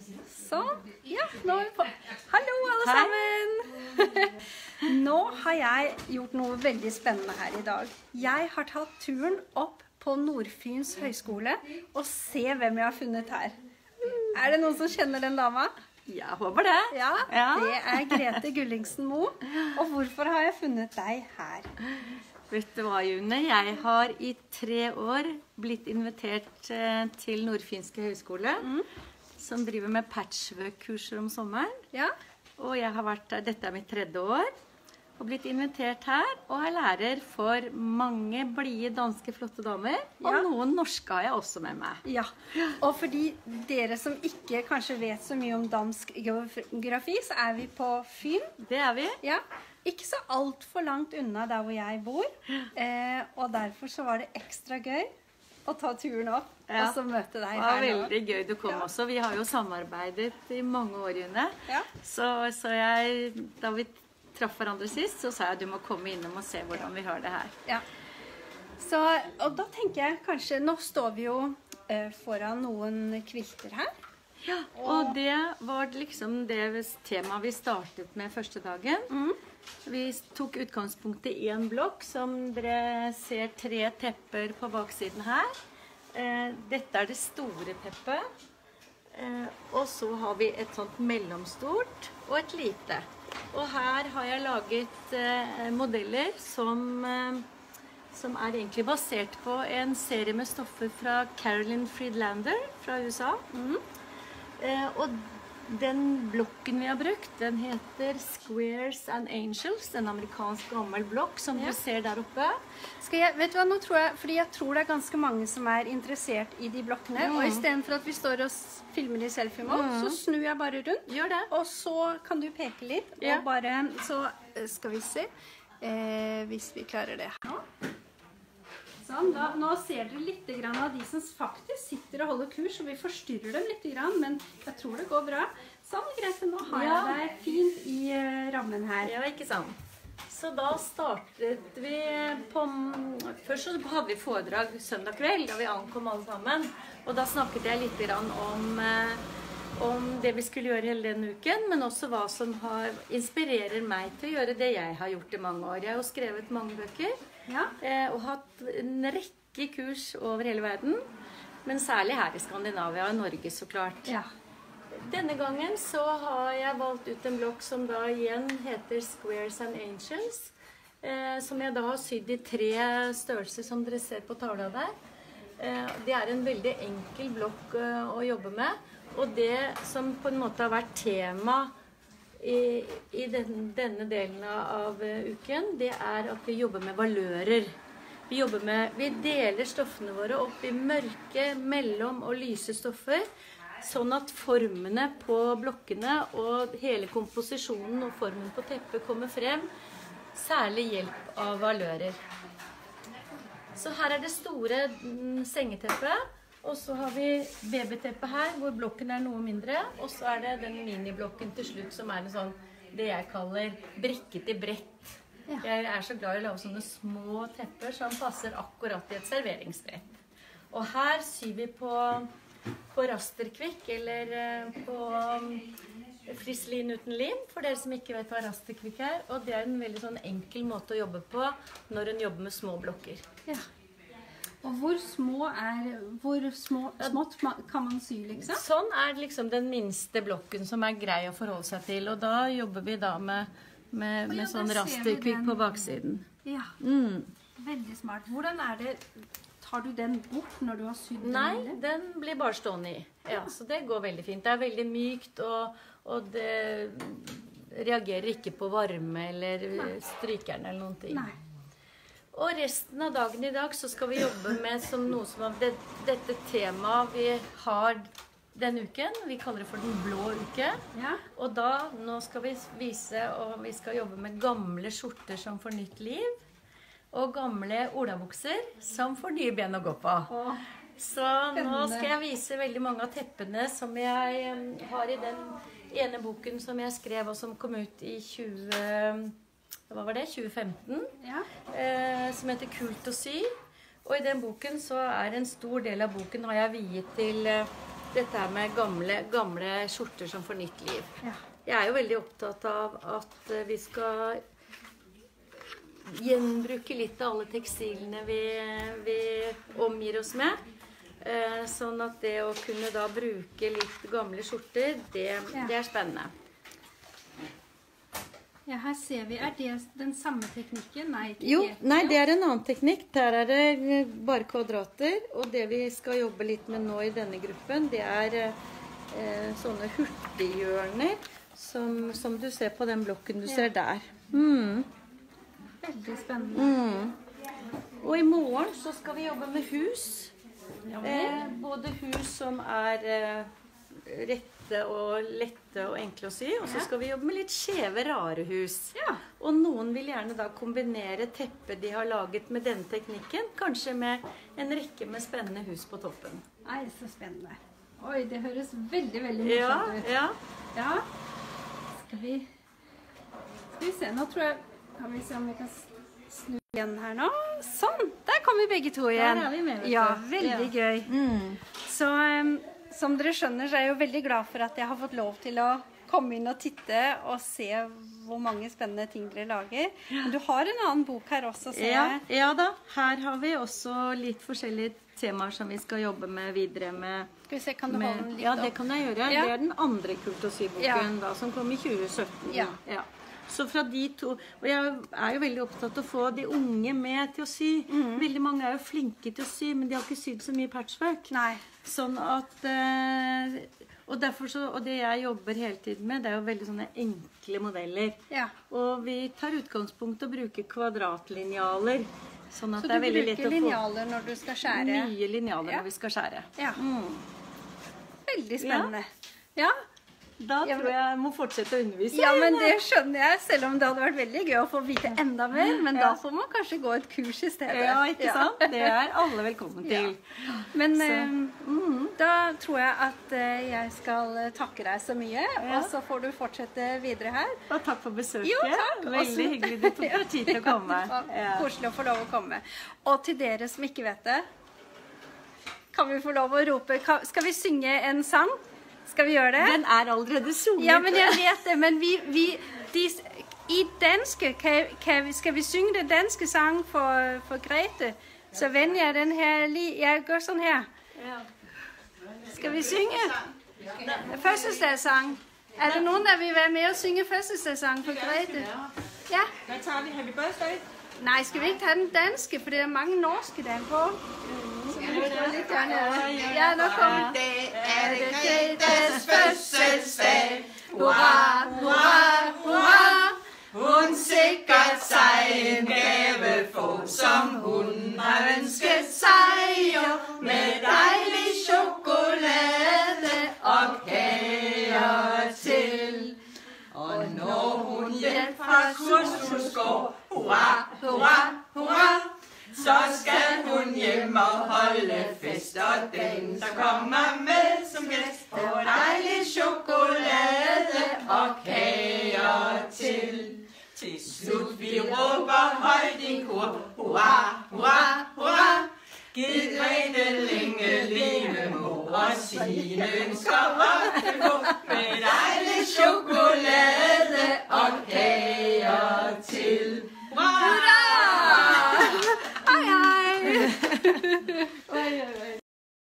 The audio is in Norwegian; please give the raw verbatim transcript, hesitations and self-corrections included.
Sånn. Ja, nå er vi på. Hallo alle sammen! Nå har jeg gjort noe veldig spennende her i dag. Jeg har tatt turen opp på Nordfyns høyskole og se hvem jeg har funnet her. Er det noen som kjenner den dama? Ja, håper det. Ja, ja, det er Grete Gulliksen Moe. Og hvorfor har jeg funnet deg her? Vet du hva, June? Jeg har i tre år blitt invitert til Nordfynske høyskole, mm. som driver med patchwork-kurser om sommeren. Ja. Og jeg har vært der, dette er mitt tredje år, og blitt invitert her, og er lærer for mange blide danske flotte damer, og ja. Noen norske har jeg også med meg. Ja, og fordi dere som ikke kanskje vet så mye om dansk geografi, så er vi på Fyn. Det er vi. Ja, ikke så alt for langt unna der hvor jeg bor, eh, og derfor så var det ekstra gøy å ta turen opp, ja. Og så møte deg her nå. Det var veldig gøy du kom ja. Også. Vi har jo samarbeidet i mange år, June. Ja. Så, så jeg, da vi traff hverandre sist, så sa jeg at du må komme innom og se hvordan vi har det her. Ja. Så, og da tenker jeg kanskje, nå står vi jo eh, foran noen kvilter her. Ja, og, og det var liksom det temaet vi startet med første dagen. Mm. Vi tok utgangspunkt i en blokk, som dere ser tre tepper på baksiden her. Eh, dette er det store teppet. Eh, og så har vi et sånt mellomstort og et lite. Og her har jeg laget eh, modeller som, eh, som er egentlig basert på en serie med stoffer fra Carolyn Friedlander fra U S A. Mm. Eh, og den blokken vi har brukt, den heter Squares and Angels, en amerikansk gammel blokk som ja. Du ser der oppe. Skal jeg, vet du hva, nå tror jeg, fordi jeg tror det er ganske mange som er interessert i de blokkene, mm. og i stedet for at vi står og filmer i selfie-mål, mm. så snur jeg bare rundt. Gjør det. Og så kan du peke litt, og ja. Bare, så skal vi se, eh, hvis vi klarer det her nå. Sånn, da, nå ser dere litt grann av de som faktisk sitter og holder kurs, og vi forstyrrer dem litt grann, men jeg tror det går bra. Sånn, Grete, nå har ja. Jeg deg fint i uh, rammen her. Ja, ikke sant. Så da startet vi på... Først så hadde vi foredrag søndag kveld, da vi ankom alle sammen. Og da snakket jeg litt grann om, uh, om det vi skulle gjøre hele denne uken, men også hva som har, inspirerer meg til å gjøre det jeg har gjort i mange år. Jeg har jo skrevet mange bøker. Ja. Eh, og hatt en rekke kurs over hele verden, men særlig her i Skandinavia og Norge så klart. Ja. Denne gangen så har jeg valgt ut en blokk som da igjen heter Squares and Angels, eh, som jeg da har sydd i tre størrelser som dere ser på tavla der. Eh, det er en veldig enkel blokk eh, å jobbe med, og det som på en måte har vært tema I, i den, denne delen av uh, uken, det er at vi jobber med valører. Vi, jobber med, vi deler stoffene våre opp i mørke, mellom og lyse stoffer, sånn at formene på blokkene og hele komposisjonen og formen på teppet kommer frem, særlig hjelp av valører. Så her er det store mm, sengeteppet. Og så har vi babyteppet her, hvor blokken er noe mindre. Og så er det den miniblokken til slutt, som er en sånn, det jeg kaller brikket i brett. Ja. Jeg er så glad i å lage sånne små tepper som passer akkurat i et serveringsbrett. Og her syr vi på, på rasterkvikk, eller på frislin uten lim, for dere som ikke vet hva rasterkvikk er. Og det er en veldig sånn enkel måte å jobbe på når hun jobber med små blokker. Ja. Og hvor små er, hvor små, smått kan man sy, liksom? Sånn er liksom den minste blokken som er grei å forholde seg til, og da jobber vi da med, med, med ja, sånn rasterkvikk på baksiden. Ja, mm. Veldig smart. Hvordan er det, tar du den bort når du har sydd den? Nei, den blir bare stående i. Ja, så det går veldig fint. Det er veldig mykt, og, og det reagerer ikke på varme eller strykeren eller noen ting. Nei. Og resten av dagen i dag så skal vi jobbe med som noe som det, dette temaet vi har denne uken. Vi kaller det for den blå uke. Ja. Og da, nå skal vi vise, og vi skal jobbe med gamle skjorter som får nytt liv. Og gamle olabukser som får nye ben å gå på. Åh, så nå skal jeg vise veldig mange av teppene som jeg har i den ene boken som jeg skrev, og som kom ut i tjue... Hva var det? tjue femten, ja. eh, som heter Kult å sy. Og i den boken så er en stor del av boken har jeg viet til, dette her med gamle, gamle skjorter som får nytt liv. Ja. Jeg er jo veldig opptatt av at vi skal gjenbruke litt av alle tekstilene vi, vi omgir oss med. Eh, sånn at det å kunne da bruke litt gamle skjorter, det, Ja. det er spennende. Ja, her ser vi. Er det den samme teknikken? Nei, ikke Jo, helt. nei, det er en annen teknikk. Der er det bare kvadrater. Og det vi skal jobbe litt med nå i denne gruppen, det er eh, sånne hurtighjørner som, som du ser på den blokken du Ja. ser der. Mm. Veldig spennende. Mm. Og i morgen så skal vi jobbe med hus. Ja, Eh, både hus som er eh, rette og lette og enkle å sy, og så Ja. skal vi jobbe med litt skjeve, rare hus. Ja. Og noen vil gjerne da kombinere teppet de har laget med denne teknikken, kanskje med en rekke med spennende hus på toppen. Nei, så spennende. Oi, det høres veldig, veldig Ja, morsomt ut. ja. Ja. Skal vi Skal vi se, nå tror jeg Kan vi se om vi kan snu igjen her nå. Sånn! Der kom vi begge to igjen. Der er vi med, vet du. Ja, veldig Ja. gøy. Mm. Så um, som dere skjønner, så er jeg jo veldig glad for at jeg har fått lov til å komme inn og titte og se hvor mange spennende ting dere lager. Men du har en annen bok her også, ser Ja, jeg. ja da. Her har vi også litt forskjellige temaer som vi skal jobbe med videre med. Skal vi se, kan du med holde den litt ja, det opp? kan jeg gjøre. Ja. Det er den andre Kult å sy-boken Ja. da, som kom i tjue sytten. Ja. Ja. Så fra de to, og jeg er jo veldig opptatt av å få de unge med til å sy. Mhm. Veldig mange er jo flinke til å sy, men de har ikke sydd så mye patchwork. Nei. Sånn at, eh, og, derfor så, og det jeg jobber hele tiden med, det er jo veldig sånne enkle modeller. Ja. Og vi tar utgangspunkt og bruker kvadratlinjaler. Sånn at Så det er du veldig lett bruker å få linjaler når du skal skjære? mye linjaler Ja. når vi skal skjære. Ja. Mm. Veldig spennende. Ja. Da Ja, tror men- jeg jeg må fortsette å undervise. Ja, men det skjønner jeg, selv om det hadde vært veldig gøy å få vite enda mer. Men da får man kanskje gå et kurs i stedet. Ja, ikke sant? Det er alle velkommen til. Men Så, eh, da tror jeg at eh, jeg skal eh, takke deg så mye, Ja. og så får du fortsette videre her. Og takk for besøket. Jo, takk. Veldig Også- hyggelig du tok deg tid til å komme. Ja, det var Ja. koselig å få lov å komme. Og til dere som ikke vet det, kan vi få lov å rope, kan, skal vi synge en sang? Skal vi gjøre det? Den er allerede sunget. Ja, men jeg vet det, men vi, vi de, i danske, kan, kan vi, skal vi synge den danske sang for, for Grete? Så vender jeg den her lige, jeg gør sådan her. Ja. Skal vi synge? Fødselsdagssang. Er der nogen, der vil være med og synge fødselsdagssang for Grete? Ja. Da tager vi Happy Birthday. Nej, skal vi ikke tage den danske, for det er mange norske, der er på. Så vi skal lidt gøre noget. Ja, nu kommer det. Er det Gretes fødselsdag? Hurra, hurra, hurra! Hun sikkert sig en gave få, som hun har ønsket sig jo, med dejlig chokolade og kager til. Og når hun hjem fra kursus går, hurra, hurra, hurra, så skal hun hjem og holde fest, og den, der kommer med som gæst, får dejlig chokolade og kager til. Til slut vi råber højt i kor, hurra, hurra, hurra. Giv Grete længe leve må, og sine ønsker op til få.